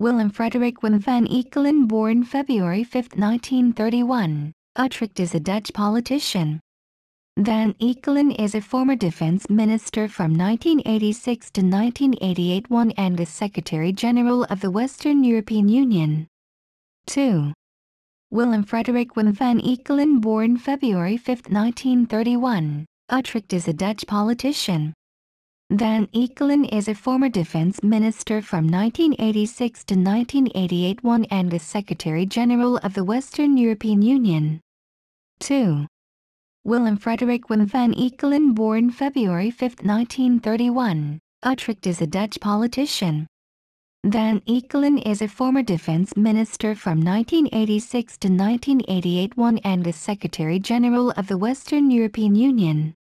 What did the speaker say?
Willem Frederik Wim van Eekelen, born February 5, 1931, Utrecht, is a Dutch politician. Van Eekelen is a former defense minister from 1986 to 1988 and the Secretary General of the Western European Union. 2. Willem Frederik Wim van Eekelen, born February 5, 1931, Utrecht, is a Dutch politician. Van Eekelen is a former defense minister from 1986 to 1988 and the Secretary General of the Western European Union. 2. Willem Frederik Wim van Eekelen, born February 5, 1931, Utrecht, is a Dutch politician. Van Eekelen is a former defense minister from 1986 to 1988 and the Secretary General of the Western European Union.